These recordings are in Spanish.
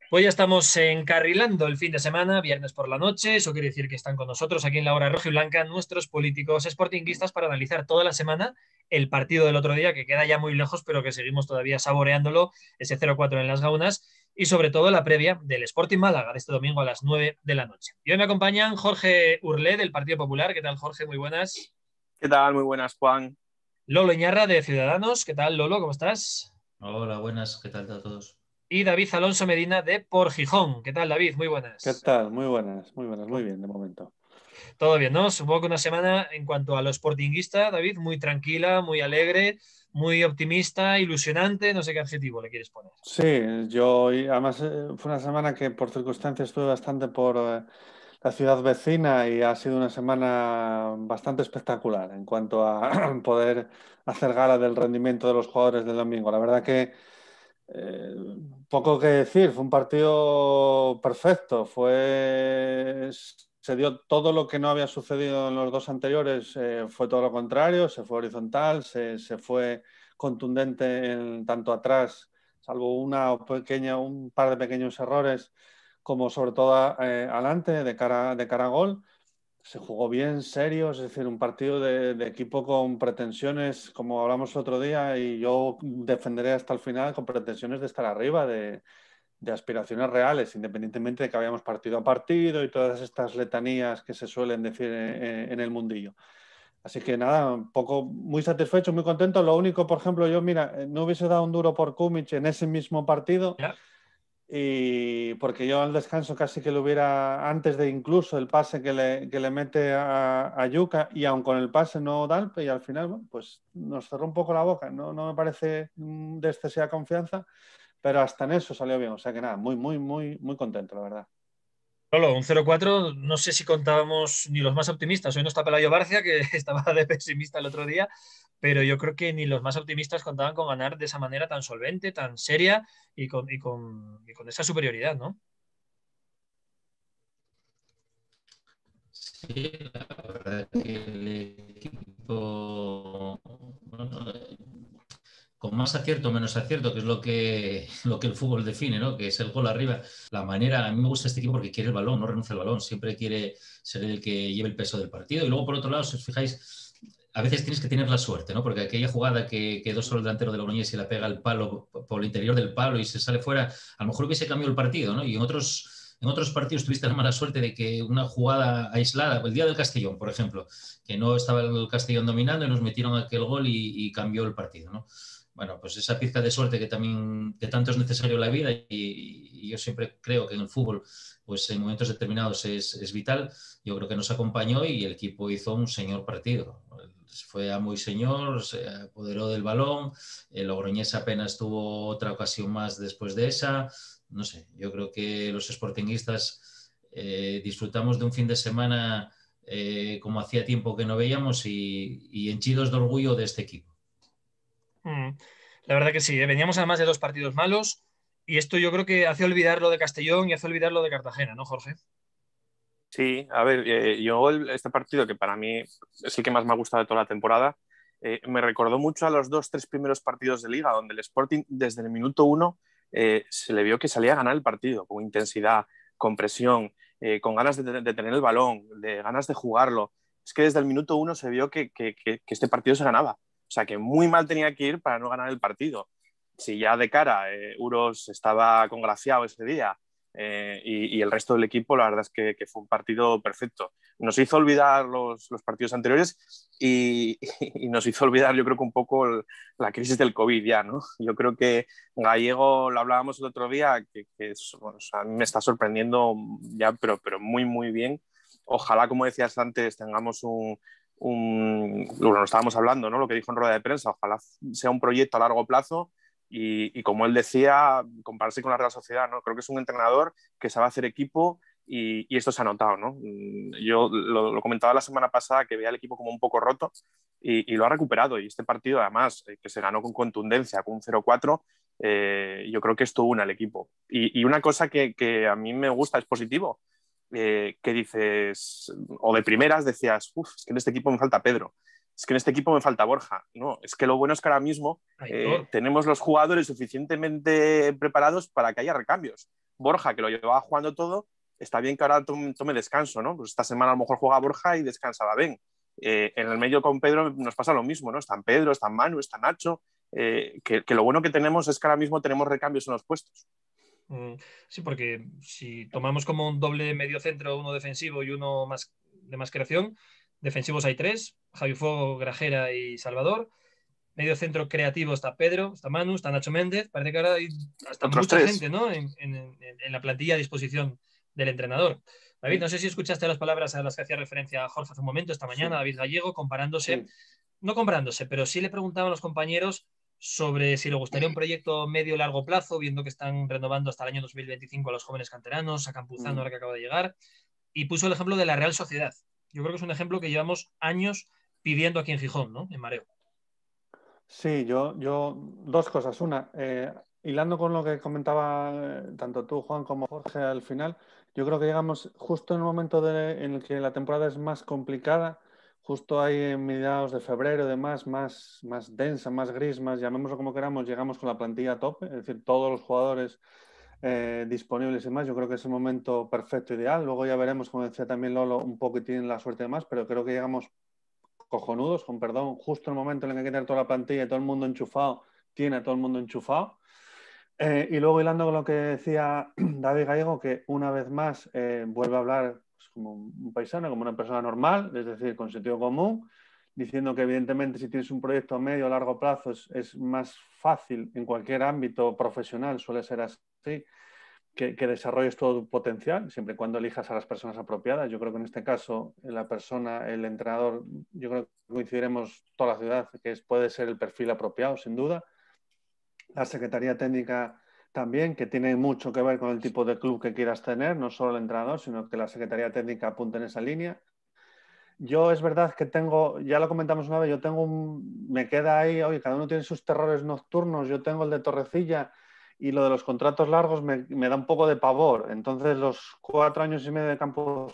Pues ya estamos encarrilando el fin de semana, viernes por la noche. Eso quiere decir que están con nosotros aquí en la hora roja y blanca nuestros políticos sportinguistas para analizar toda la semana el partido del otro día, que queda ya muy lejos, pero que seguimos todavía saboreándolo, ese 0-4 en las Gaunas, y sobre todo la previa del Sporting Málaga de este domingo a las 9 de la noche. Y hoy me acompañan Jorge Urlé del Partido Popular. ¿Qué tal, Jorge? Muy buenas. ¿Qué tal? Muy buenas, Juan. Lolo Iñarra de Ciudadanos. ¿Qué tal, Lolo? ¿Cómo estás? Hola, buenas, ¿qué tal a todos? Y David Alonso Medina de Por Gijón. ¿Qué tal, David? Muy ¿Qué buenas. tal? Muy buenas, muy buenas, muy bien de momento. Todo bien, ¿no? Supongo que una semana en cuanto a lo sportinguista, David, muy tranquila, muy alegre, muy optimista, ilusionante, no sé qué adjetivo le quieres poner. Sí, y además fue una semana que por circunstancias estuve bastante por la ciudad vecina y ha sido una semana bastante espectacular en cuanto a poder hacer gala del rendimiento de los jugadores del domingo. La verdad que poco que decir, fue un partido perfecto, se dio todo lo que no había sucedido en los dos anteriores, fue todo lo contrario, se fue horizontal, se fue contundente tanto atrás, salvo un par de pequeños errores, como sobre todo adelante, de cara a gol. Se jugó bien, serio, es decir, un partido de equipo con pretensiones, como hablamos el otro día, y yo defenderé hasta el final con pretensiones de estar arriba, de aspiraciones reales, independientemente de que habíamos partido a partido y todas estas letanías que se suelen decir en el mundillo. Así que nada, un poco muy satisfecho, muy contento. Lo único, por ejemplo, yo, mira, no hubiese dado un duro por Kumic en ese mismo partido. ¿Ya? Y porque yo al descanso casi que lo hubiera, antes de incluso el pase que le mete a Yuka, y aun con el pase no Dalpe, y al final, bueno, pues nos cerró un poco la boca. No me parece de excesiva confianza, pero hasta en eso salió bien. O sea que nada, muy, muy, muy, muy contento, la verdad. Solo un 0-4, no sé si contábamos ni los más optimistas. Hoy no está Pelayo Barcia, que estaba de pesimista el otro día, pero yo creo que ni los más optimistas contaban con ganar de esa manera tan solvente, tan seria y con esa superioridad, ¿no? Sí, la verdad que el equipo, bueno, con más acierto o menos acierto, que es lo que el fútbol define, ¿no? Que es el gol arriba. La manera, a mí me gusta este equipo porque quiere el balón, no renuncia al balón, siempre quiere ser el que lleve el peso del partido. Y luego, por otro lado, si os fijáis, a veces tienes que tener la suerte, ¿no? Porque aquella jugada que quedó solo el delantero de Logroñés y la pega al palo por el interior del palo y se sale fuera, a lo mejor hubiese cambiado el partido, ¿no? Y en otros partidos tuviste la mala suerte de que una jugada aislada, el día del Castellón, por ejemplo, que no estaba el Castellón dominando y nos metieron aquel gol y cambió el partido, ¿no? Bueno, pues esa pizca de suerte que tanto es necesario en la vida y yo siempre creo que en el fútbol, pues en momentos determinados es vital. Yo creo que nos acompañó y el equipo hizo un señor partido. Fue amo y señor, se apoderó del balón, el Logroñés apenas tuvo otra ocasión más después de esa. No sé, yo creo que los sportinguistas disfrutamos de un fin de semana como hacía tiempo que no veíamos y henchidos de orgullo de este equipo. Mm. La verdad que sí, ¿eh? Veníamos además de dos partidos malos y esto yo creo que hace olvidar lo de Castellón y hace olvidar lo de Cartagena, ¿no, Jorge? Sí, a ver, yo este partido, que para mí es el que más me ha gustado de toda la temporada, me recordó mucho a los dos, tres primeros partidos de Liga, donde el Sporting desde el minuto uno se le vio que salía a ganar el partido, con intensidad, con presión, con ganas de tener el balón, de ganas de jugarlo. Es que desde el minuto uno se vio que este partido se ganaba. O sea, que muy mal tenía que ir para no ganar el partido. Si ya de cara Uros estaba congraciado ese día, y el resto del equipo, la verdad es que fue un partido perfecto. Nos hizo olvidar los partidos anteriores y nos hizo olvidar, yo creo que un poco la crisis del COVID ya, ¿no? Yo creo que Gallego, lo hablábamos el otro día, bueno, o sea, a mí me está sorprendiendo ya, pero muy, muy bien. Ojalá, como decías antes, tengamos lo estábamos hablando, ¿no? Lo que dijo en rueda de prensa, ojalá sea un proyecto a largo plazo y como él decía, compararse con la Real Sociedad, ¿no? Creo que es un entrenador que sabe hacer equipo y esto se ha notado, ¿no? Yo lo comentaba la semana pasada que veía el equipo como un poco roto y lo ha recuperado. Y este partido, además, que se ganó con contundencia, con un 0-4, yo creo que esto une al equipo. Y una cosa que a mí me gusta, es positivo, que dices, o de primeras decías, es que en este equipo me falta Pedro, es que en este equipo me falta Borja. No, es que lo bueno es que ahora mismo tenemos los jugadores suficientemente preparados para que haya recambios. Borja, que lo llevaba jugando todo, está bien que ahora tome descanso, ¿no? Pues esta semana a lo mejor juega Borja y descansaba Ben. En el medio con Pedro nos pasa lo mismo, ¿no? Están Pedro, están Manu, está Nacho, que lo bueno que tenemos es que ahora mismo tenemos recambios en los puestos. Sí, porque si tomamos como un doble medio centro, uno defensivo y uno más de más creación, defensivos hay 3, Javi Fuego, Grajera y Salvador. Medio centro creativo está Pedro, está Manu, está Nacho Méndez. Parece que ahora hay hasta Otros mucha 3. gente, ¿no? en la plantilla a disposición del entrenador. David, no sé si escuchaste las palabras a las que hacía referencia Jorge hace un momento, esta mañana, David Gallego, comparándose, no comparándose, pero sí le preguntaban a los compañeros sobre si le gustaría un proyecto medio-largo plazo, viendo que están renovando hasta el año 2025 a los jóvenes canteranos, a Campuzano ahora que acaba de llegar, y puso el ejemplo de la Real Sociedad. Yo creo que es un ejemplo que llevamos años pidiendo aquí en Gijón, ¿no? En Mareo. Sí, yo dos cosas. Una, hilando con lo que comentaba tanto tú, Juan, como Jorge al final, yo creo que llegamos justo en el momento en el que la temporada es más complicada, justo ahí en mediados de febrero, demás, más densa, más gris, más llamémoslo como queramos, llegamos con la plantilla a tope, es decir, todos los jugadores disponibles y más. Yo creo que es el momento perfecto, ideal. Luego ya veremos, como decía también Lolo, un poco y tienen la suerte de más, pero creo que llegamos cojonudos, con perdón, justo en el momento en el que hay que tener toda la plantilla y todo el mundo enchufado, tiene a todo el mundo enchufado. Y luego hilando con lo que decía David Gallego, que una vez más vuelve a hablar pues, como un paisano, como una persona normal, es decir, con sentido común, diciendo que evidentemente si tienes un proyecto a medio o largo plazo es más fácil en cualquier ámbito profesional, suele ser así, que desarrolles todo tu potencial, siempre y cuando elijas a las personas apropiadas. Yo creo que en este caso la persona, el entrenador, yo creo que coincidiremos toda la ciudad, que puede ser el perfil apropiado, sin duda. La Secretaría Técnica también, que tiene mucho que ver con el tipo de club que quieras tener, no solo el entrenador, sino que la Secretaría Técnica apunte en esa línea. Yo es verdad que tengo, ya lo comentamos una vez, me queda ahí, oye, cada uno tiene sus terrores nocturnos, yo tengo el de Torrecilla, y lo de los contratos largos me da un poco de pavor. Entonces, los 4 años y medio de campo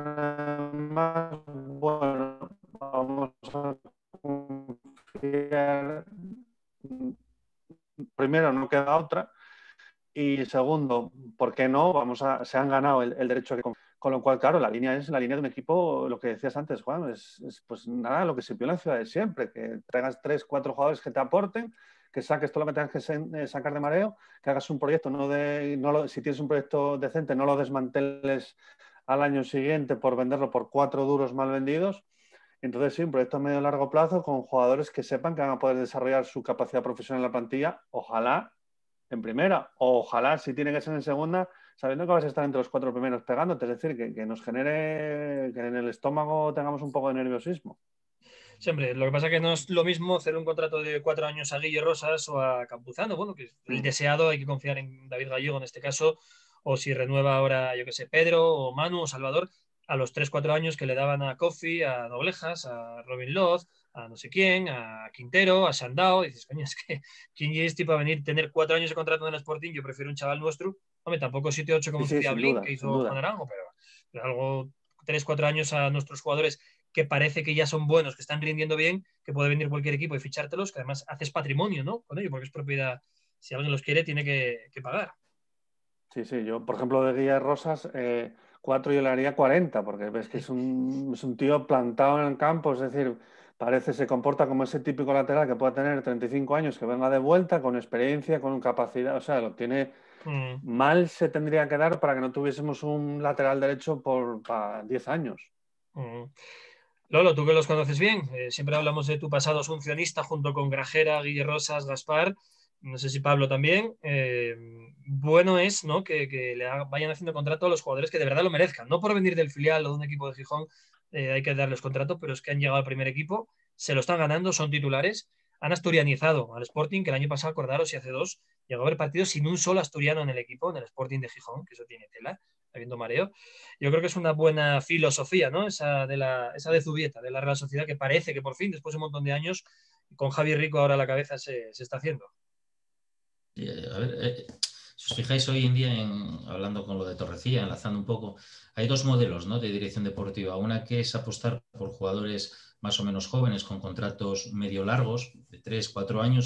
más, bueno, vamos a confiar. Primero, no queda otra. Y segundo, ¿por qué no? Se han ganado el derecho a que... Con lo cual, claro, la línea es la línea de un equipo, lo que decías antes, Juan, es pues nada, lo que se vio en la ciudad de siempre, que traigas 3, 4 jugadores que te aporten, que saques todo lo que tengas que sacar de Mareo, que hagas un proyecto, si tienes un proyecto decente, no lo desmanteles al año siguiente por venderlo por 4 duros mal vendidos. Entonces, sí, un proyecto a medio y largo plazo con jugadores que sepan que van a poder desarrollar su capacidad profesional en la plantilla, ojalá en primera, o ojalá, si tiene que ser en segunda, sabiendo que vas a estar entre los 4 primeros pegándote, es decir, que nos genere, que en el estómago tengamos un poco de nerviosismo. Siempre, lo que pasa es que no es lo mismo hacer un contrato de 4 años a Guille Rosas o a Campuzano, bueno, que el deseado, hay que confiar en David Gallego en este caso, o si renueva ahora, yo que sé, Pedro o Manu o Salvador, a los 3-4 años que le daban a Kofi, a Noblejas, a Robin Loz, a no sé quién, a Quintero, a Sandao, y dices, coño, es que ¿quién es tipo a venir, tener 4 años de contrato en el Sporting? Yo prefiero un chaval nuestro, hombre, tampoco 7-8 como sí, decía sin Blin, duda, que sin hizo duda. Juan Arango, pero algo 3-4 años a nuestros jugadores que parece que ya son buenos, que están rindiendo bien, que puede venir cualquier equipo y fichártelos, que además haces patrimonio, ¿no? Con ello, porque es propiedad, si alguien los quiere, tiene que pagar. Sí, yo, por ejemplo, de Guía Rosas, 4 yo le haría 40, porque ves que es un tío plantado en el campo, es decir, se comporta como ese típico lateral que pueda tener 35 años, que venga de vuelta, con experiencia, con capacidad, o sea, lo tiene... Mal se tendría que dar para que no tuviésemos un lateral derecho para 10 años. Lolo, tú que los conoces bien, siempre hablamos de tu pasado asuncionista junto con Grajera, Guille Rosas, Gaspar, no sé si Pablo también. Bueno es, ¿no?, que vayan haciendo contrato a los jugadores que de verdad lo merezcan, no por venir del filial o de un equipo de Gijón, hay que darles contrato, pero es que han llegado al primer equipo, se lo están ganando, son titulares, han asturianizado al Sporting, que el año pasado, acordaros, y hace 2, llegó a haber partidos sin un solo asturiano en el equipo, en el Sporting de Gijón, que eso tiene tela, habiendo mareo. Yo creo que es una buena filosofía, ¿no? Esa de Zubieta, de la Real Sociedad, que parece que por fin, después de un montón de años, con Javi Rico ahora a la cabeza se está haciendo. A ver, si os fijáis hoy en día, hablando con lo de Torrecilla, enlazando un poco, hay 2 modelos, ¿no?, de dirección deportiva. Una que es apostar por jugadores más o menos jóvenes con contratos medio largos, de 3-4 años,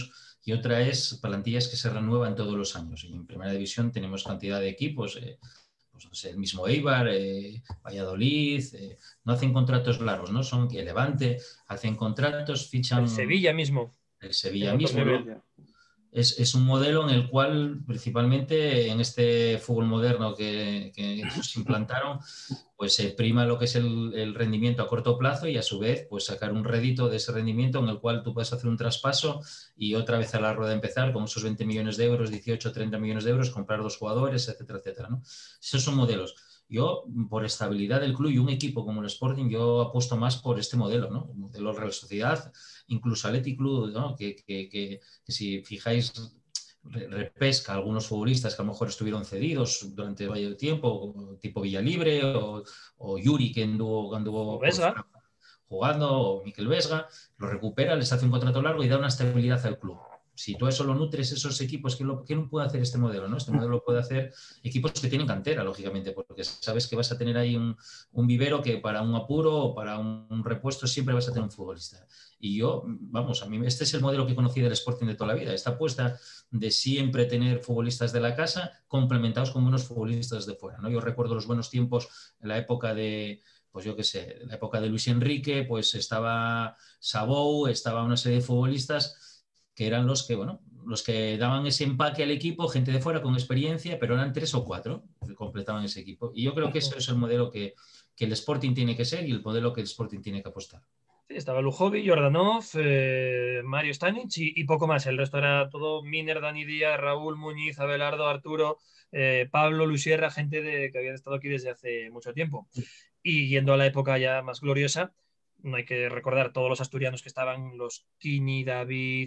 y otra es plantillas que se renuevan todos los años. Y en primera división tenemos cantidad de equipos, pues no sé, el mismo Eibar, Valladolid, no hacen contratos largos, ¿no? Son que Levante, hacen contratos, fichan El Sevilla mismo. el Sevilla En otro mismo, nivel. ¿no? Es un modelo en el cual, principalmente en este fútbol moderno que nos implantaron, pues se prima lo que es el rendimiento a corto plazo y a su vez pues sacar un rédito de ese rendimiento en el cual tú puedes hacer un traspaso y otra vez a la rueda empezar con esos 20 millones de euros, 18, 30 millones de euros, comprar 2 jugadores, etcétera, etcétera, ¿no? Esos son modelos. Yo, por estabilidad del club y un equipo como el Sporting, yo apuesto más por este modelo, ¿no? El modelo Real Sociedad, incluso Athletic Club, ¿no? Que si fijáis repesca a algunos futbolistas que a lo mejor estuvieron cedidos durante varios tiempo, tipo Villalibre o Yuri que anduvo O por Vesga. fuera jugando, o Miquel Vesga, lo recupera, les hace un contrato largo y da una estabilidad al club. Si tú a eso lo nutres, esos equipos, ¿qué no puede hacer este modelo? ¿No? Este modelo lo puede hacer equipos que tienen cantera, lógicamente, porque sabes que vas a tener ahí un vivero que para un apuro o para un repuesto siempre vas a tener un futbolista. Y yo, vamos, a mí este es el modelo que conocí del Sporting de toda la vida, esta apuesta de siempre tener futbolistas de la casa complementados con buenos futbolistas de fuera, ¿no? Yo recuerdo los buenos tiempos en la época pues yo qué sé, en la época de Luis Enrique, pues estaba Sabou, estaba una serie de futbolistas que eran los que daban ese empaque al equipo, gente de fuera con experiencia, pero eran 3 o 4 que completaban ese equipo. Y yo creo que ese es el modelo que el Sporting tiene que ser y el modelo que el Sporting tiene que apostar. Sí, estaba Lujovic, Jordanov, Mario Stanic y poco más. El resto era todo Miner, Dani Díaz, Raúl Muñiz, Abelardo, Arturo, Pablo, Luis Sierra, gente que había estado aquí desde hace mucho tiempo. Y yendo a la época ya más gloriosa, no hay que recordar todos los asturianos que estaban, los Kini, David,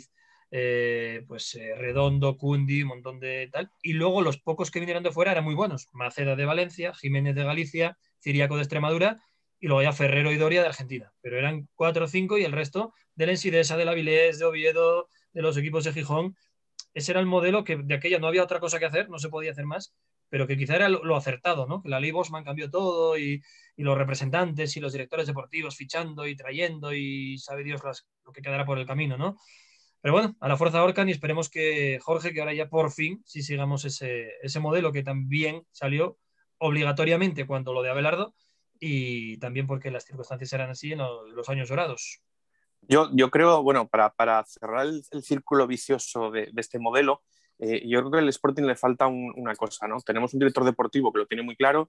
Redondo, Cundi, un montón de tal. Y luego los pocos que vinieron de fuera eran muy buenos. Maceda de Valencia, Jiménez de Galicia, Ciriaco de Extremadura y luego ya Ferrero y Doria de Argentina. Pero eran 4 o 5 y el resto del Ensidesa, del Avilés, de Oviedo, de los equipos de Gijón. Ese era el modelo que de aquella no había otra cosa que hacer, no se podía hacer más, pero que quizá era lo acertado, ¿no? Que la ley Bosman cambió todo y los representantes y los directores deportivos fichando y trayendo y sabe Dios lo que quedará por el camino, ¿no? Pero bueno, a la fuerza ahorcan y esperemos que Jorge, que ahora ya por fin, si sigamos ese modelo que también salió obligatoriamente cuando lo de Abelardo y también porque las circunstancias eran así en los años dorados. Yo creo, bueno, para cerrar el círculo vicioso de este modelo, yo creo que al Sporting le falta una cosa, ¿no? Tenemos un director deportivo que lo tiene muy claro.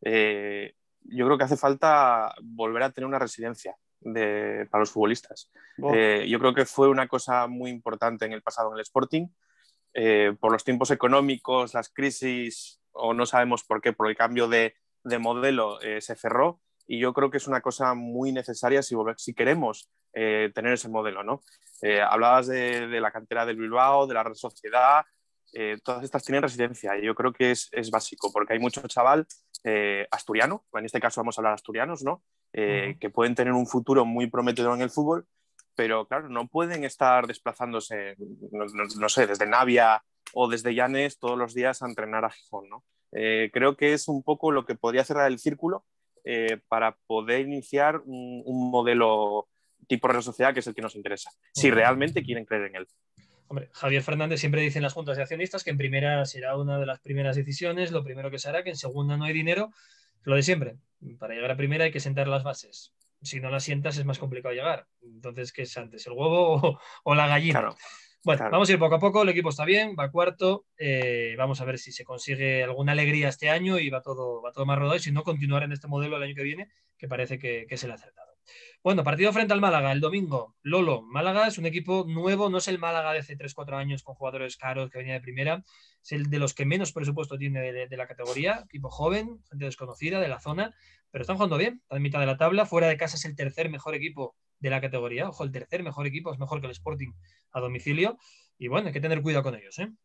Yo creo que hace falta volver a tener una residencia para los futbolistas. Yo creo que fue una cosa muy importante en el pasado en el Sporting. Por los tiempos económicos, las crisis, o no sabemos por qué, por el cambio de modelo, se cerró. Y yo creo que es una cosa muy necesaria si queremos tener ese modelo, ¿no? Hablabas de la cantera del Bilbao, de la Real Sociedad, todas estas tienen residencia y yo creo que es básico porque hay mucho chaval asturiano, en este caso vamos a hablar asturianos, ¿no? Que pueden tener un futuro muy prometedor en el fútbol, pero claro, no pueden estar desplazándose, no sé, desde Navia o desde Llanes todos los días a entrenar a Gijón, ¿no? Creo que es un poco lo que podría cerrar el círculo para poder iniciar un modelo tipo Real Sociedad que es el que nos interesa, si realmente quieren creer en él. Hombre, Javier Fernández siempre dice en las juntas de accionistas que en primera será una de las primeras decisiones, lo primero que se hará, que en segunda no hay dinero, lo de siempre. Para llegar a primera hay que sentar las bases. Si no las sientas es más complicado llegar. Entonces, ¿qué es antes, el huevo o la gallina? Claro, bueno, claro. Vamos a ir poco a poco, el equipo está bien, va cuarto, vamos a ver si se consigue alguna alegría este año y va todo más rodado y si no, continuar en este modelo el año que viene, que parece que es el acertado. Bueno, partido frente al Málaga el domingo. Lolo, Málaga es un equipo nuevo, no es el Málaga de hace 3-4 años con jugadores caros que venía de primera, es el de los que menos presupuesto tiene de la categoría, equipo joven, gente desconocida de la zona, pero están jugando bien, están en mitad de la tabla, fuera de casa es el tercer mejor equipo de la categoría, ojo, el tercer mejor equipo, es mejor que el Sporting a domicilio, y bueno, hay que tener cuidado con ellos, ¿eh?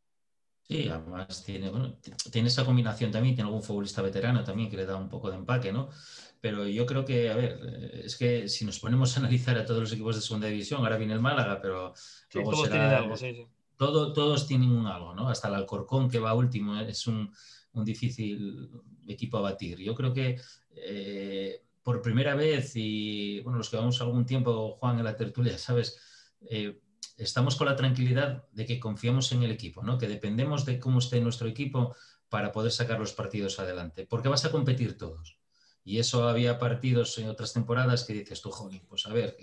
Sí, además tiene esa combinación también, tiene algún futbolista veterano también que le da un poco de empaque, ¿no? Pero yo creo que, a ver, es que si nos ponemos a analizar a todos los equipos de segunda división, ahora viene el Málaga, pero sí, luego todos tienen algo, sí. Todos tienen un algo, ¿no? Hasta el Alcorcón, que va último, es un difícil equipo a batir. Yo creo que por primera vez, y bueno, los que vamos algún tiempo, Juan, en la tertulia, ¿sabes? estamos con la tranquilidad de que confiamos en el equipo, ¿no? Que dependemos de cómo esté nuestro equipo para poder sacar los partidos adelante, porque vas a competir todos. Y eso había partidos en otras temporadas que dices tú, joder, pues a ver,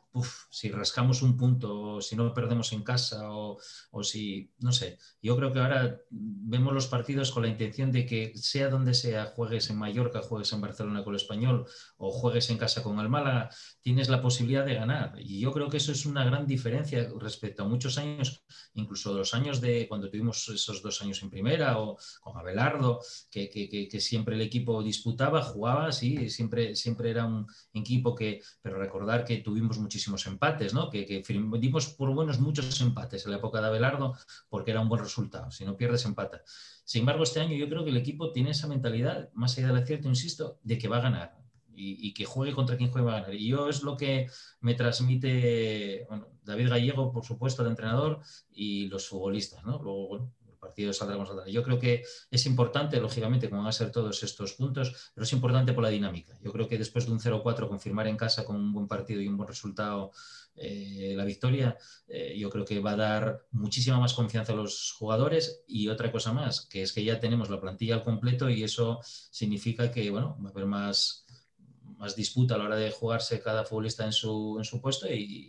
si rascamos un punto, o si no perdemos en casa, o si, no sé. Yo creo que ahora vemos los partidos con la intención de que sea donde sea, juegues en Mallorca, juegues en Barcelona con el Español o juegues en casa con el Málaga, tienes la posibilidad de ganar. Y yo creo que eso es una gran diferencia respecto a muchos años, incluso los años de cuando tuvimos esos 2 años en primera o con Abelardo, que siempre el equipo disputaba, jugaba, sí, siempre era un equipo pero recordar que tuvimos muchísimos empates, ¿no? Que dimos por buenos muchos empates en la época de Abelardo porque era un buen resultado, si no pierdes empata. Sin embargo, este año yo creo que el equipo tiene esa mentalidad, más allá del acierto, insisto, de que va a ganar y que juegue contra quien juegue va a ganar. Y yo es lo que me transmite David Gallego, por supuesto, el entrenador, y los futbolistas, ¿no? Luego, el partido saldrá como saldrá. Yo creo que es importante, lógicamente, como van a ser todos estos puntos, pero es importante por la dinámica. Yo creo que después de un 0-4, confirmar en casa con un buen partido y un buen resultado la victoria, yo creo que va a dar muchísima más confianza a los jugadores. Y otra cosa más, que es que ya tenemos la plantilla al completo y eso significa que, va a haber más disputa a la hora de jugarse cada futbolista en su puesto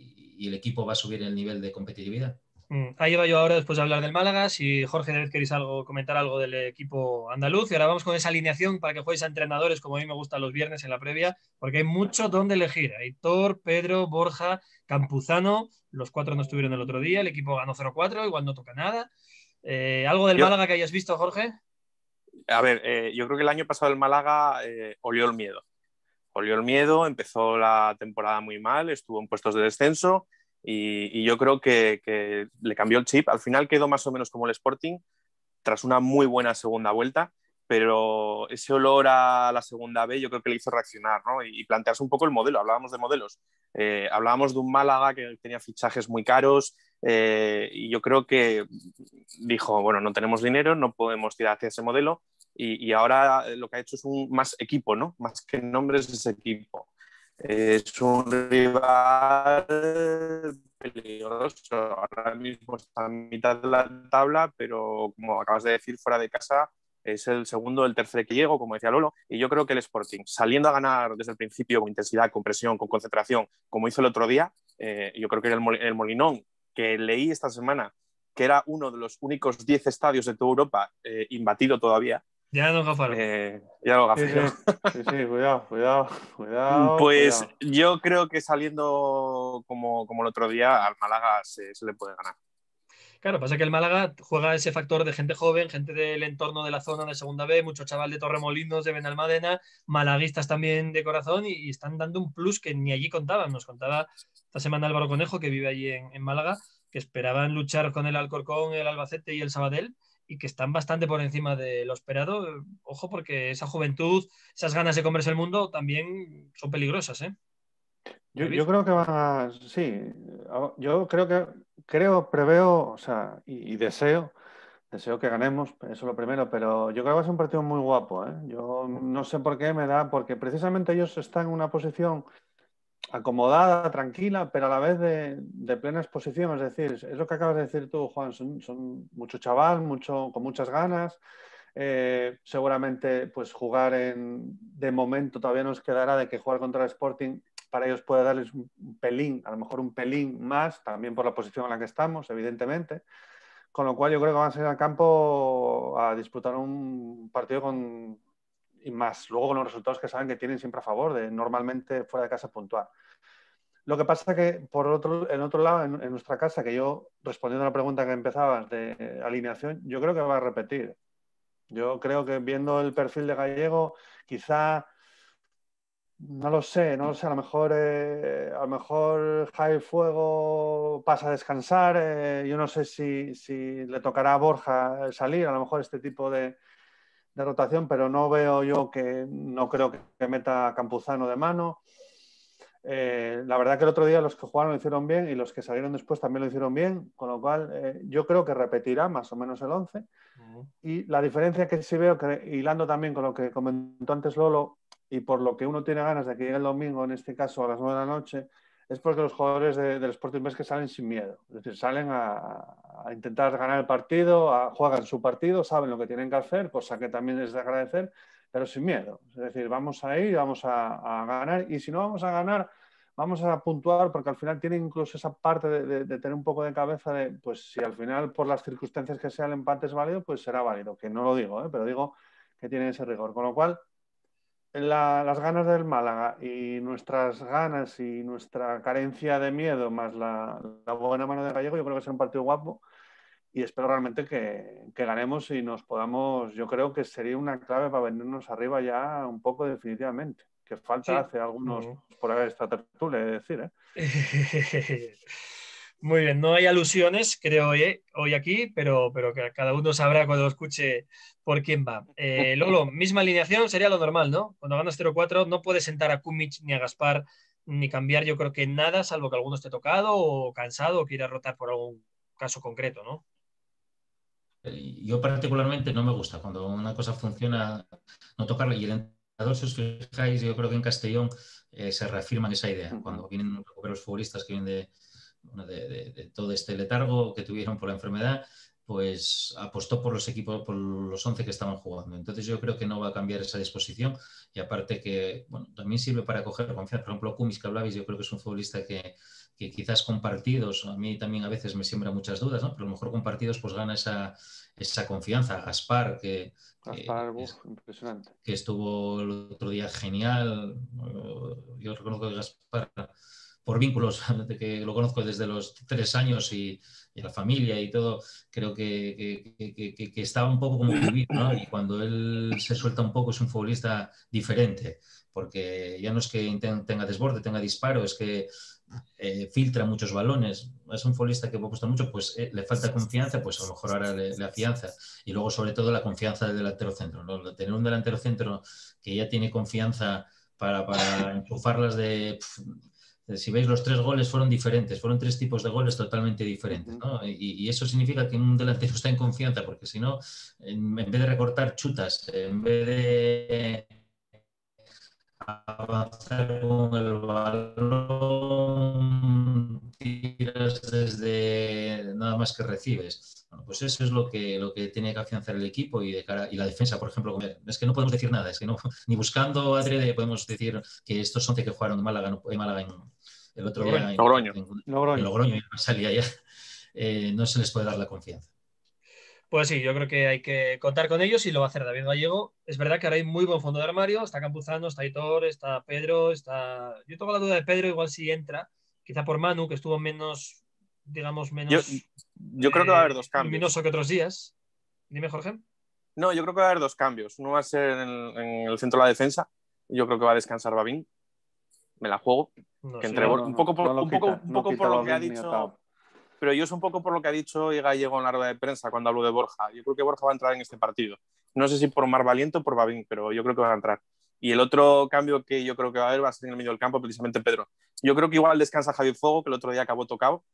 y el equipo va a subir el nivel de competitividad. Ahí va yo ahora después de hablar del Málaga. Si Jorge, David, queréis comentar algo del equipo andaluz. Y ahora vamos con esa alineación para que jueguéis a entrenadores, como a mí me gustan los viernes en la previa, porque hay mucho donde elegir. Aitor, Pedro, Borja, Campuzano. Los 4 no estuvieron el otro día. El equipo ganó 0-4, igual no toca nada. ¿Algo del Málaga que hayas visto, Jorge? A ver, yo creo que el año pasado el Málaga olió el miedo. Olió el miedo, empezó la temporada muy mal, estuvo en puestos de descenso y yo creo que le cambió el chip. Al final quedó más o menos como el Sporting, tras una muy buena segunda vuelta, pero ese olor a la segunda B yo creo que le hizo reaccionar, ¿no? Y plantearse un poco el modelo. Hablábamos de modelos, hablábamos de un Málaga que tenía fichajes muy caros y yo creo que dijo, bueno, no tenemos dinero, no podemos tirar hacia ese modelo y ahora lo que ha hecho es un más equipo, ¿no? Más que nombres, es equipo. Es un rival peligroso. Ahora mismo está en mitad de la tabla, pero como acabas de decir, fuera de casa es el segundo, el tercer que llego, como decía Lolo, y yo creo que el Sporting, saliendo a ganar desde el principio con intensidad, con presión, con concentración, como hizo el otro día, yo creo que el Molinón, que leí esta semana, que era uno de los únicos 10 estadios de toda Europa imbatido todavía. Ya no gafaron. Ya lo gafaron. Sí, cuidado. Pues yo creo que saliendo como el otro día, al Málaga se le puede ganar. Claro, pasa que el Málaga juega ese factor de gente joven, gente del entorno de la zona de Segunda B, mucho chaval de Torremolinos, de Benalmádena, malaguistas también de corazón y están dando un plus que ni allí contaban. Nos contaba esta semana Álvaro Conejo, que vive allí en Málaga, que esperaban luchar con el Alcorcón, el Albacete y el Sabadell y que están bastante por encima de lo esperado. Ojo, porque esa juventud, esas ganas de comerse el mundo también son peligrosas, ¿eh? Yo creo que van a... Sí, yo preveo, o sea, y deseo que ganemos, eso es lo primero, pero yo creo que va a ser un partido muy guapo, ¿eh? Yo no sé por qué porque precisamente ellos están en una posición acomodada, tranquila, pero a la vez de plena exposición, es decir, es lo que acabas de decir tú, Juan, son mucho chaval, con muchas ganas. Seguramente pues de momento todavía nos quedará de que jugar contra el Sporting para ellos puede darles un pelín, a lo mejor un pelín más, también por la posición en la que estamos, evidentemente, con lo cual yo creo que van a salir al campo a disputar un partido y más luego con los resultados que saben que tienen siempre a favor de normalmente fuera de casa puntuar. Lo que pasa que, en otro lado, en nuestra casa, que yo, respondiendo a la pregunta que empezabas de alineación, yo creo que va a repetir. Yo creo que viendo el perfil de Gallego, quizá, no lo sé, a lo mejor Javi Fuego pasa a descansar, yo no sé si le tocará a Borja salir, a lo mejor este tipo de rotación, pero no creo que meta a Campuzano de mano. La verdad que el otro día los que jugaron lo hicieron bien y los que salieron después también lo hicieron bien, con lo cual yo creo que repetirá más o menos el 11. Y la diferencia que sí veo, hilando también con lo que comentó antes Lolo, y por lo que uno tiene ganas de que llegue el domingo, en este caso a las 9 de la noche, es porque los jugadores del Sporting ves que salen sin miedo. Es decir, salen a intentar ganar el partido, juegan su partido, saben lo que tienen que hacer, cosa que también es de agradecer, pero sin miedo. Es decir, vamos a ir, vamos a ganar, y si no vamos a ganar, vamos a puntuar, porque al final tiene incluso esa parte de tener un poco de cabeza de, pues si al final por las circunstancias que sea el empate es válido, pues será válido, que no lo digo, pero digo que tiene ese rigor. Con lo cual, las ganas del Málaga y nuestras ganas y nuestra carencia de miedo, más la buena mano de Gallego, yo creo que será un partido guapo y espero realmente que ganemos y nos podamos, yo creo que sería una clave para venirnos arriba ya un poco definitivamente, que falta hace algunos por haber esta tertulia, de decir, Muy bien, no hay alusiones, creo, hoy aquí, pero que cada uno sabrá cuando lo escuche por quién va. Lolo, misma alineación sería lo normal, ¿no? Cuando ganas 0-4 no puedes sentar a Kumic ni a Gaspar ni cambiar, yo creo que nada, salvo que alguno esté tocado o cansado o quiera rotar por algún caso concreto, ¿no? Yo particularmente no me gusta cuando una cosa funciona no tocarla, y el entrenador, si os fijáis, yo creo que en Castellón se reafirman esa idea. Cuando vienen los futbolistas que vienen de todo este letargo que tuvieron por la enfermedad, pues apostó por los equipos, por los 11 que estaban jugando. Entonces yo creo que no va a cambiar esa disposición, y aparte que, bueno, también sirve para coger confianza. Por ejemplo, Kumis, que hablabais, yo creo que es un futbolista que quizás con partidos, a mí también a veces me siembra muchas dudas, ¿no? Pero a lo mejor con partidos pues gana esa confianza. Gaspar, impresionante. Que estuvo el otro día genial. Yo reconozco que Gaspar, por vínculos, que lo conozco desde los 3 años y la familia y todo, creo que estaba un poco como vivido, ¿no? Y cuando él se suelta un poco es un futbolista diferente, porque ya no es que tenga desborde, tenga disparo, es que filtra muchos balones. Es un futbolista que me gusta mucho, pues le falta confianza, pues a lo mejor ahora le afianza. Y luego, sobre todo, la confianza del delantero centro, ¿no? Tener un delantero centro que ya tiene confianza para enchufarlas si veis, los 3 goles fueron diferentes, fueron 3 tipos de goles totalmente diferentes, ¿no? Y eso significa que un delantero está en confianza, porque si no, en vez de recortar chutas, en vez de avanzar con el balón, tiras desde nada más que recibes. Bueno, pues eso es lo que tiene que afianzar el equipo, y la defensa, por ejemplo. Es que no podemos decir nada, es que no, ni buscando adrede podemos decir que estos 11 que jugaron en Málaga, el otro día en Logroño, en Marsella ya, no se les puede dar la confianza. Pues sí, yo creo que hay que contar con ellos y lo va a hacer David Gallego. Es verdad que ahora hay muy buen fondo de armario. Está Campuzano, está Aitor, está Pedro, está... Yo tengo la duda de Pedro, igual si entra. Quizá por Manu, que estuvo menos, digamos, menos... Yo creo que va a haber 2 cambios. Luminoso que otros días. Dime, Jorge. No, yo creo que va a haber 2 cambios. Uno va a ser en el centro de la defensa. Yo creo que va a descansar Babín. Me la juego. No que sé, entre un poco por lo que ha dicho... Pero yo es un poco por lo que ha dicho Gallego en la rueda de prensa cuando habló de Borja. Yo creo que Borja va a entrar en este partido. No sé si por Mar Valiente o por Babín, pero yo creo que va a entrar. Y el otro cambio que yo creo que va a haber va a ser en el medio del campo, precisamente Pedro. Yo creo que igual descansa Javi Fuego, que el otro día acabó tocado.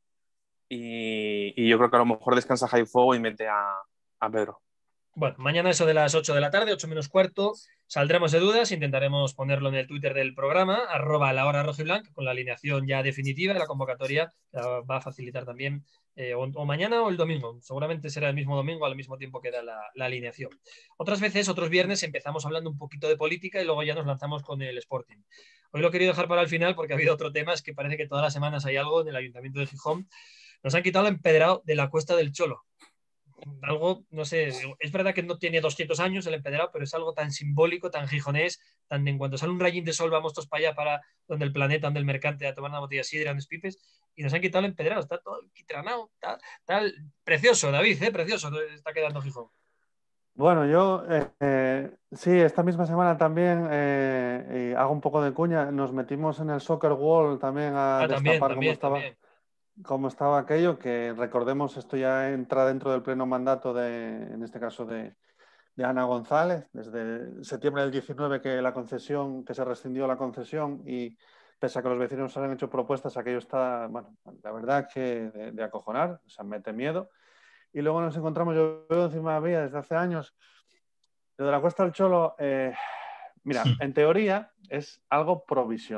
Y yo creo que a lo mejor descansa Javi Fuego y mete a Pedro. Bueno, mañana eso de las 8 de la tarde, 8 menos cuarto, saldremos de dudas, intentaremos ponerlo en el Twitter del programa, @lahorarojiblanca, con la alineación ya definitiva de la convocatoria, que va a facilitar también, o mañana o el domingo, seguramente será el mismo domingo al mismo tiempo que da la alineación. Otras veces, otros viernes, empezamos hablando un poquito de política y luego ya nos lanzamos con el Sporting. Hoy lo he querido dejar para el final porque ha habido otro tema, es que parece que todas las semanas hay algo en el Ayuntamiento de Gijón. Nos han quitado el empedrado de la Cuesta del Cholo. Algo, no sé, es verdad que no tiene 200 años el empedrado, pero es algo tan simbólico, tan gijonés, tan en cuanto sale un rayín de sol, vamos todos para allá, para donde el planeta, donde el mercante, a tomar una botella de sidra, unos pipes, y nos han quitado el empedrado, está todo quitranado, tal, precioso, David, precioso, está quedando Gijón. Bueno, yo sí, esta misma semana también hago un poco de cuña, nos metimos en el Soccer World también a destapar cómo estaba aquello, que recordemos, esto ya entra dentro del pleno mandato en este caso de Ana González, desde septiembre del 19 que se rescindió la concesión, y pese a que los vecinos han hecho propuestas, aquello está, bueno, la verdad que de acojonar, o sea, mete miedo. Y luego nos encontramos, yo veo encima de la vía desde hace años, lo de la Cuesta del Cholo, mira, en teoría es algo provisional.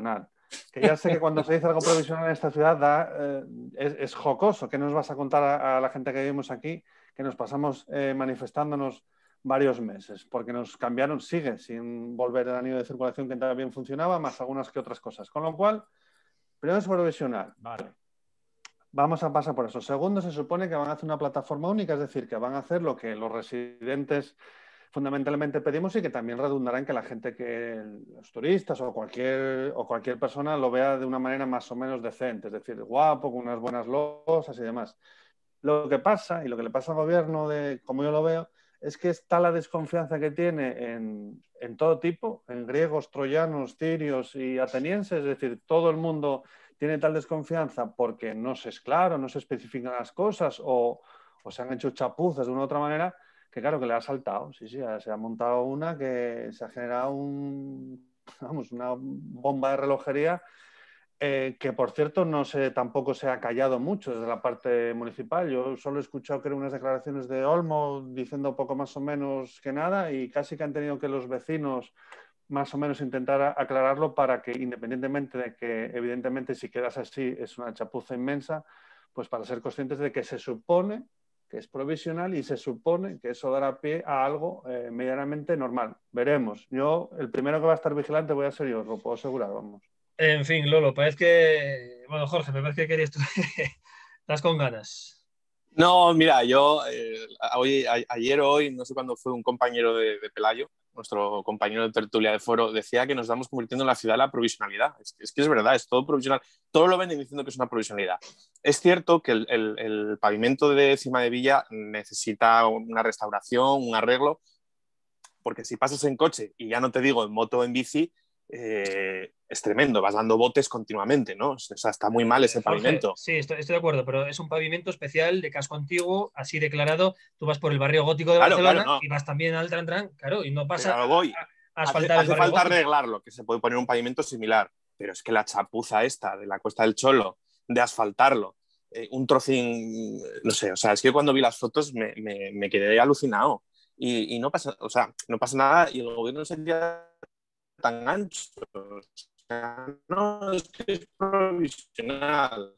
que ya sé que cuando se dice algo provisional en esta ciudad es jocoso. ¿Qué nos vas a contar a la gente que vivimos aquí? Que nos pasamos manifestándonos varios meses, porque nos cambiaron, sigue sin volver el anillo de circulación que también funcionaba, más algunas que otras cosas. Con lo cual, primero es provisional, vale. Vamos a pasar por eso. Segundo, se supone que van a hacer una plataforma única, es decir, que van a hacer lo que los residentes fundamentalmente pedimos y que también redundará en que la gente, que los turistas o cualquier persona lo vea de una manera más o menos decente, es decir, guapo, con unas buenas losas y demás. Lo que pasa, y lo que le pasa al gobierno, como yo lo veo, es que está la desconfianza que tiene en todo tipo, en griegos, troyanos, tirios y atenienses, es decir, todo el mundo tiene tal desconfianza porque no se es claro, no se especifican las cosas o se han hecho chapuzas de una u otra manera, que claro, que le ha saltado. Sí, se ha montado una que se ha generado una bomba de relojería que, por cierto, tampoco se ha callado mucho desde la parte municipal. Yo solo he escuchado, creo, unas declaraciones de Olmo diciendo poco más o menos que nada y casi que han tenido que los vecinos más o menos intentar aclararlo para que, independientemente de que, evidentemente, si quedas así es una chapuza inmensa, pues para ser conscientes de que se supone que es provisional y se supone que eso dará pie a algo medianamente normal. Veremos. Yo, el primero que va a estar vigilante voy a ser yo, lo puedo asegurar, vamos. En fin, Lolo, parece que... Bueno, Jorge, me parece que querías tú... Estás con ganas. No, mira, yo ayer o hoy, no sé cuándo fue, un compañero de Pelayo, nuestro compañero de tertulia de foro, decía que nos estamos convirtiendo en la ciudad de la provisionalidad. Es que es verdad, es todo provisional. Todo lo venden diciendo que es una provisionalidad. Es cierto que el pavimento de Cima de Villa necesita una restauración, un arreglo, porque si pasas en coche, y ya no te digo en moto o en bici, es tremendo, vas dando botes continuamente, ¿no? O sea, está muy mal ese pavimento. Jorge, sí, estoy de acuerdo, pero es un pavimento especial de casco antiguo, así declarado. Tú vas por el barrio gótico de Barcelona no. Y vas también al Tran, claro, y no pasa a asfaltar hace falta gótico. Arreglarlo, que se puede poner un pavimento similar, pero es que la chapuza esta de la Costa del Cholo, de asfaltarlo, un trocín, no sé, o sea, es que cuando vi las fotos me quedé alucinado y no pasa, o sea, no pasa nada y el gobierno sería tan ancho. O sea, no, es que es provisional.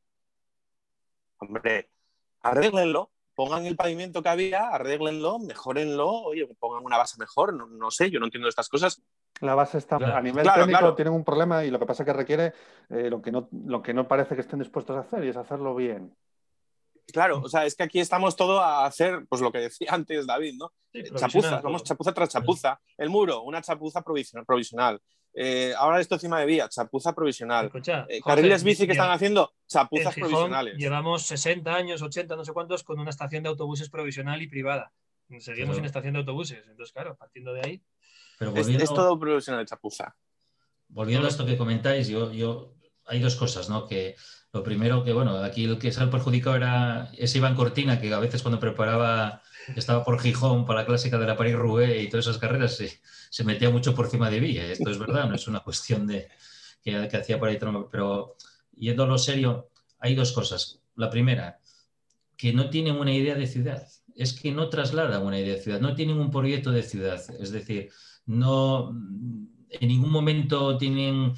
Hombre, arréglenlo, pongan el pavimento que había, arréglenlo, mejórenlo, oye, pongan una base mejor, no sé, yo no entiendo estas cosas. La base está, a nivel técnico tienen un problema y lo que pasa es que requiere lo que no parece que estén dispuestos a hacer y es hacerlo bien. Claro, o sea, es que aquí estamos todos a hacer, pues lo que decía antes David, ¿no? Sí, chapuzas, vamos chapuza tras chapuza. El muro, una chapuza provisional. Ahora esto Cima de Vía, chapuza provisional. Escucha, carriles bici que están haciendo, chapuzas Gijón, provisionales. Llevamos 60 años, 80, no sé cuántos, con una estación de autobuses provisional y privada. Seguimos sin estación de autobuses. Entonces, claro, partiendo de ahí... Pero es todo provisional de chapuza. Volviendo a esto que comentáis, hay dos cosas, ¿no? Que lo primero que, bueno, aquí el que se ha perjudicado es Iván Cortina, que a veces cuando estaba por Gijón para la clásica de la París-Roubaix y todas esas carreras, se metía mucho por Cima de Villa. Esto es verdad, no es una cuestión que hacía por ahí. Pero yendo a lo serio, hay dos cosas. La primera, que no tienen una idea de ciudad. Es que no trasladan una idea de ciudad, no tienen un proyecto de ciudad. Es decir, no... En ningún momento tienen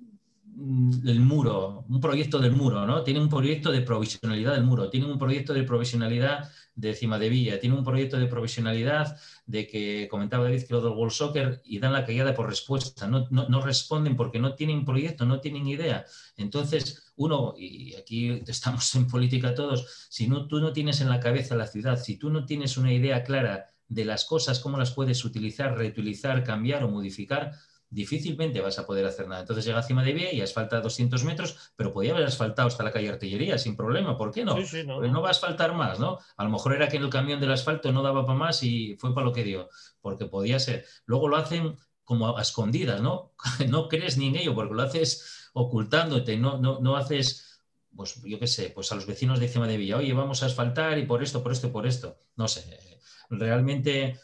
el muro, un proyecto del muro, ¿no? Tienen un proyecto de provisionalidad del muro, tienen un proyecto de provisionalidad de Cima de Villa, tienen un proyecto de provisionalidad de que comentaba David que lo del World Soccer y dan la callada por respuesta, no responden porque no tienen proyecto, no tienen idea. Entonces, uno, y aquí estamos en política todos, si tú no tienes en la cabeza la ciudad, si tú no tienes una idea clara de las cosas, cómo las puedes utilizar, reutilizar, cambiar o modificar, difícilmente vas a poder hacer nada. Entonces llega a Cima de Vía y asfalta 200 metros, pero podía haber asfaltado hasta la calle Artillería sin problema. ¿Por qué no? Sí, no. Porque no va a asfaltar más, ¿no? A lo mejor era que en el camión del asfalto no daba para más y fue para lo que dio, porque podía ser. Luego lo hacen como a escondidas, ¿no? No crees ni en ello, porque lo haces ocultándote, no haces, pues yo qué sé, pues a los vecinos de Cima de Villa, oye, vamos a asfaltar y por esto. No sé, realmente...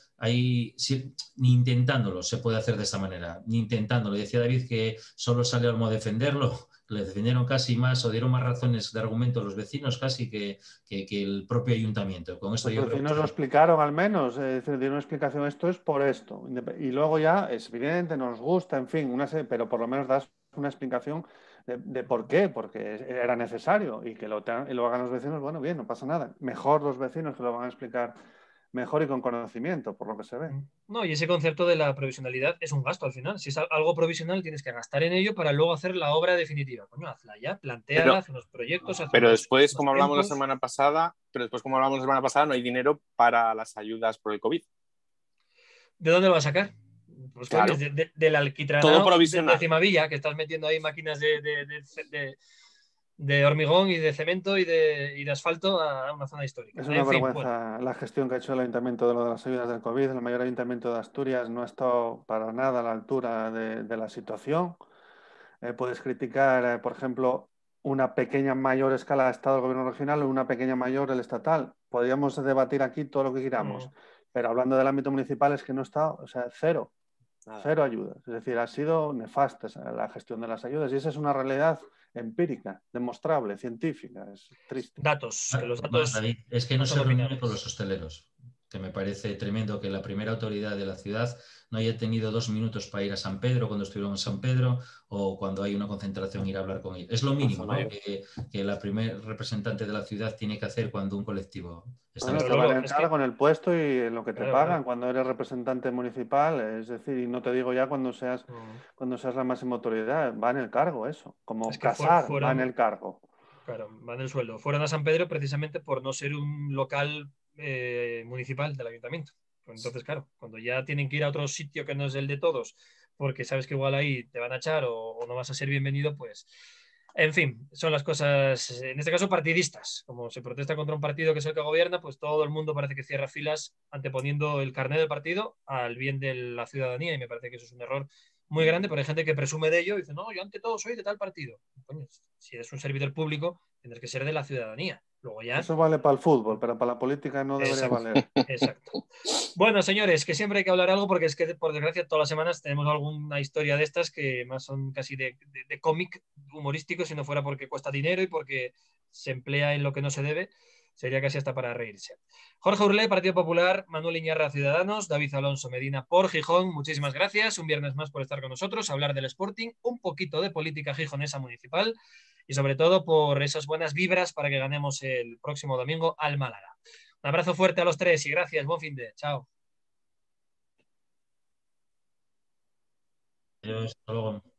ni intentándolo se puede hacer de esta manera, ni intentándolo. Decía David que solo sale Olmo a defenderlo, le defendieron casi más o dieron más razones de argumento a los vecinos casi que el propio ayuntamiento. Con esto los vecinos lo explicaron al menos, dieron una explicación, esto es por esto. Y luego ya es evidente, nos gusta, en fin, pero por lo menos das una explicación de por qué, porque era necesario y que lo hagan los vecinos, bueno, bien, no pasa nada. Mejor los vecinos que lo van a explicar mejor y con conocimiento, por lo que se ve. No, y ese concepto de la provisionalidad es un gasto al final. Si es algo provisional, tienes que gastar en ello para luego hacer la obra definitiva. Coño, hazla ya, plantéala, haz unos proyectos, haz pero unos después, como hablamos la tiempos. semana pasada, no hay dinero para las ayudas por el COVID. ¿De dónde lo vas a sacar? Pues Claro. coño, del alquitranado Todo de provisional. Cimavilla, que estás metiendo ahí máquinas de hormigón y de cemento y de asfalto a una zona histórica. Es una En fin, vergüenza bueno. la gestión que ha hecho el ayuntamiento de lo de las ayudas del COVID. El mayor ayuntamiento de Asturias no ha estado para nada a la altura de la situación. Puedes criticar, por ejemplo, una pequeña mayor escala de Estado del Gobierno regional o una pequeña mayor el estatal. Podríamos debatir aquí todo lo que queramos, pero hablando del ámbito municipal es que no está, o sea, cero ayudas. Es decir, ha sido nefasta la gestión de las ayudas y esa es una realidad empírica, demostrable, científica. Es triste. Datos, que los Más, datos David, es que no no se son reúne opinables. con los hosteleros, que me parece tremendo que la primera autoridad de la ciudad no haya tenido 2 minutos para ir a San Pedro cuando estuvieron en San Pedro o cuando hay una concentración ir a hablar con ellos. Es lo mínimo, ¿no? Que la primer representante de la ciudad tiene que hacer cuando un colectivo está Bueno, en te Pero van Lolo, a es entrar que, con el puesto y en lo que te claro, pagan claro. cuando eres representante municipal, es decir, y no te digo ya cuando seas la máxima autoridad, va en el cargo eso, como Es que casar, va en fueron, el cargo. claro, van el sueldo. Fueron a San Pedro precisamente por no ser un local municipal del ayuntamiento. Entonces, claro, cuando ya tienen que ir a otro sitio que no es el de todos, porque sabes que igual ahí te van a echar o no vas a ser bienvenido, pues, en fin, son las cosas, en este caso, partidistas. Como se protesta contra un partido que es el que gobierna, pues todo el mundo parece que cierra filas anteponiendo el carné del partido al bien de la ciudadanía y me parece que eso es un error muy grande, pero hay gente que presume de ello y dice, no, yo ante todo soy de tal partido. Coño, si eres un servidor público, tendrás que ser de la ciudadanía. Luego ya... Eso vale para el fútbol, pero para la política no debería Exacto, valer. exacto. Bueno, señores, que siempre hay que hablar algo porque es que, por desgracia, todas las semanas tenemos alguna historia de estas que más son casi de cómic humorístico, si no fuera porque cuesta dinero y porque se emplea en lo que no se debe, sería casi hasta para reírse. Jorge Urlé, Partido Popular, Manuel Iñarra, Ciudadanos, David Alonso Medina por Gijón, muchísimas gracias, un viernes más por estar con nosotros, hablar del Sporting, un poquito de política gijonesa municipal y sobre todo por esas buenas vibras para que ganemos el próximo domingo al Málaga. Un abrazo fuerte a los tres y gracias. Buen fin de. Chao. Adiós, hasta luego.